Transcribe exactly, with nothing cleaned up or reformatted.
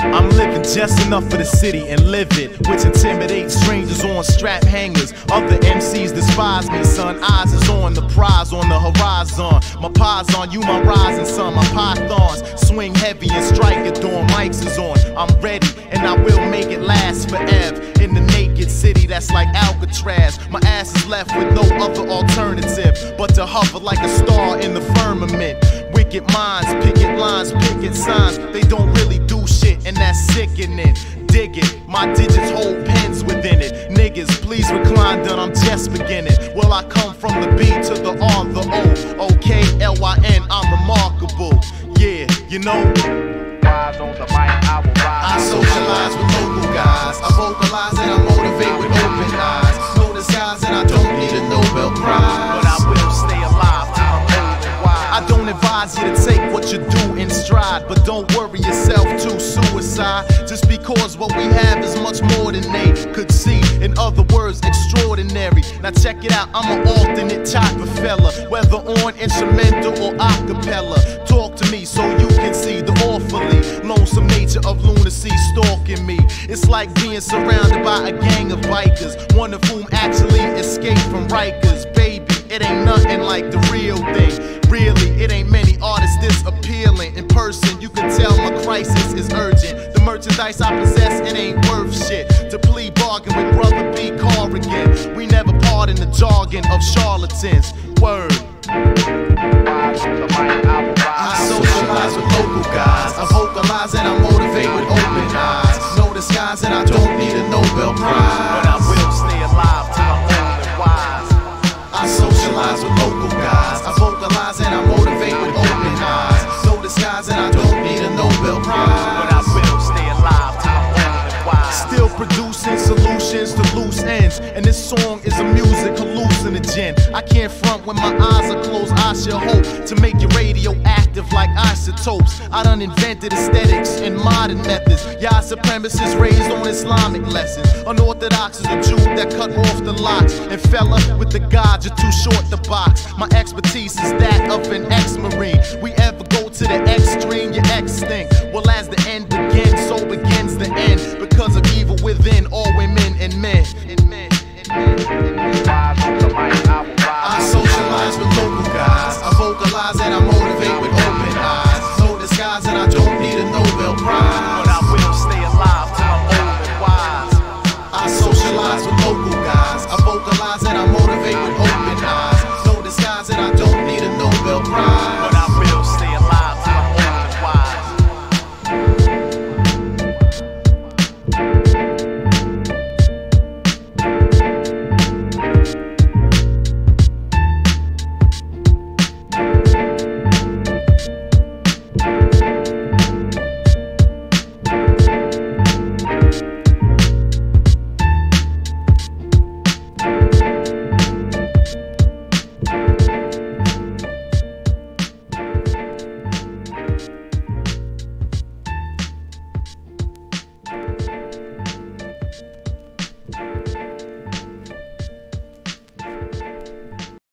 I'm living just enough for the city and live it, which intimidates strangers on strap hangers. Other M Cs despise me, son. Eyes is on the prize on the horizon. My pies on you, my rising sun. My pythons swing heavy and strike at dawn. Mics is on. I'm ready and I will make it last forever. In the naked city that's like Alcatraz, my ass is left with no other alternative but to hover like a star in the firmament. Wicked minds, picket lines, picket signs. They don't really do shit and that's sickening. Dig it, my digits hold pens within it. Niggas, please recline, done, I'm just beginning. Well, I come from the B to the R, the O, O K L Y N, I'm remarkable. Yeah, you know, Rise on the mic, I will rise. I socialize with local guys. I vocalize and I motivate with open eyes. Know the skies and I don't need a Nobel Prize, But I will stay alive till I'm old and wise. I don't advise you to take what you do in stride, but don't worry yourself to suicide. Just because what we have is much more than they could see. In other words, extraordinary. Now check it out, I'm an alternate type of fella, whether on instrumental or acapella. Talk to me so you can see the awfully lonesome nature of lunacy stalking me. It's like being surrounded by a gang of bikers, one of whom actually escaped from Rikers. Baby, it ain't nothing like the real thing. Really, it ain't many artists this appealing. In person, you can tell my crisis is urgent. The merchandise I possess, it ain't worth shit. To plea bargain with Brother B. Corrigan, we never pardon the jargon of charlatans. Word. Rise on the mic, I will I rise. socialize with local guys. I vocalize and I motivate with open eyes. Know the skies and I don't need a Nobel Prize, But I will stay alive till I'm old and wise. I socialize with local guys. I vocalize and I motivate with open eyes. Know the skies and I don't need a Nobel Prize, But I will stay alive till I'm old and wise. still producing solutions to loose ends. And this song is a music hallucinogen. I can't front when my eyes are closed. I should hope to make your radio active like isotopes. I done invented aesthetics and modern methods. Y'all supremacists raised on Islamic lessons. Unorthodox is a Jew that cut off the locks. And fella, with the gods, you're too short to box. My expertise is that of an ex-marine. We ever go to the